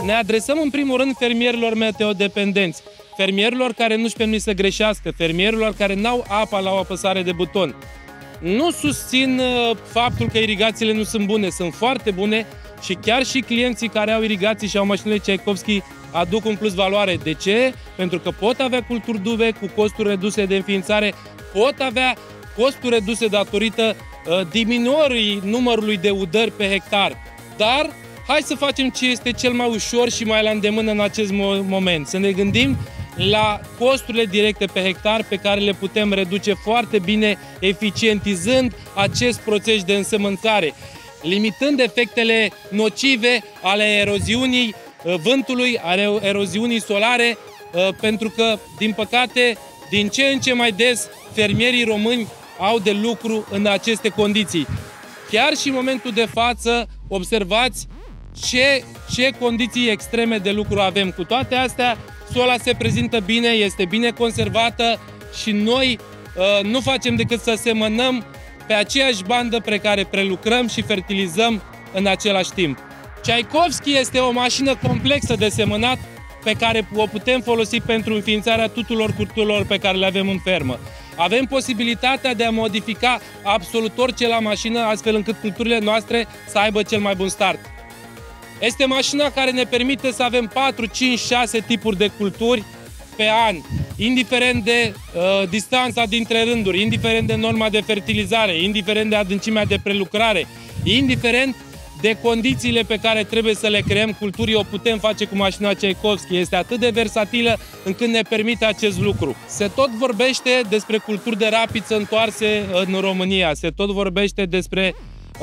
Ne adresăm în primul rând fermierilor meteodependenți, fermierilor care nu-și permit să greșească, fermierilor care n-au apa la o apăsare de buton. Nu susțin faptul că irigațiile nu sunt bune, sunt foarte bune și chiar și clienții care au irigații și au mașinile Tchaikovsky aduc un plus valoare. De ce? Pentru că pot avea culturi duve cu costuri reduse de înființare, pot avea costuri reduse datorită diminuării numărului de udări pe hectar. Dar hai să facem ce este cel mai ușor și mai la îndemână în acest moment. Să ne gândim la costurile directe pe hectar pe care le putem reduce foarte bine, eficientizând acest proces de însămânțare, limitând efectele nocive ale eroziunii vântului, ale eroziunii solare, pentru că, din păcate, din ce în ce mai des, fermierii români au de lucru în aceste condiții. Chiar și în momentul de față, observați ce condiții extreme de lucru avem. Cu toate astea, sola se prezintă bine, este bine conservată și noi nu facem decât să semănăm pe aceeași bandă pe care prelucrăm și fertilizăm în același timp. Tchaikovsky este o mașină complexă de semănat pe care o putem folosi pentru înființarea tuturor culturilor pe care le avem în fermă. Avem posibilitatea de a modifica absolut orice la mașină, astfel încât culturile noastre să aibă cel mai bun start. Este mașina care ne permite să avem 4, 5, 6 tipuri de culturi pe an, indiferent de distanța dintre rânduri, indiferent de norma de fertilizare, indiferent de adâncimea de prelucrare, indiferent de condițiile pe care trebuie să le creăm, culturii o putem face cu mașina Tchaikovsky. Este atât de versatilă încât ne permite acest lucru. Se tot vorbește despre culturi de rapiță întoarse în România, se tot vorbește despre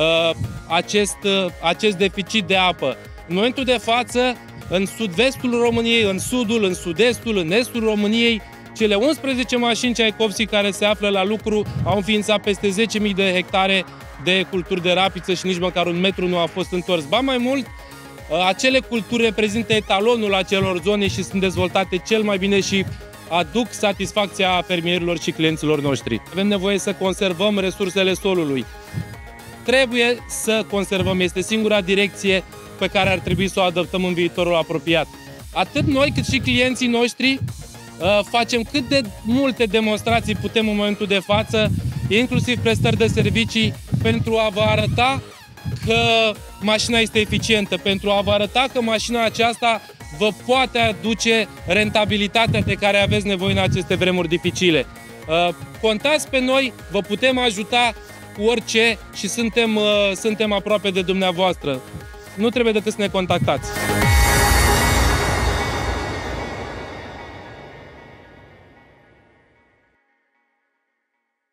acest deficit de apă. În momentul de față, în sud-vestul României, în sudul, în sud-estul, în estul României, cele 11 mașini Tchaikovsky care se află la lucru au înființat peste 10.000 de hectare de culturi de rapiță și nici măcar un metru nu a fost întors. Ba mai mult, acele culturi reprezintă etalonul acelor zone și sunt dezvoltate cel mai bine și aduc satisfacția fermierilor și clienților noștri. Avem nevoie să conservăm resursele solului. Trebuie să conservăm, este singura direcție pe care ar trebui să o adoptăm în viitorul apropiat. Atât noi cât și clienții noștri facem cât de multe demonstrații putem în momentul de față, inclusiv prestări de servicii, pentru a vă arăta că mașina este eficientă, pentru a vă arăta că mașina aceasta vă poate aduce rentabilitatea de care aveți nevoie în aceste vremuri dificile. Contați pe noi, vă putem ajuta cu orice și suntem aproape de dumneavoastră. Nu trebuie decât să ne contactați.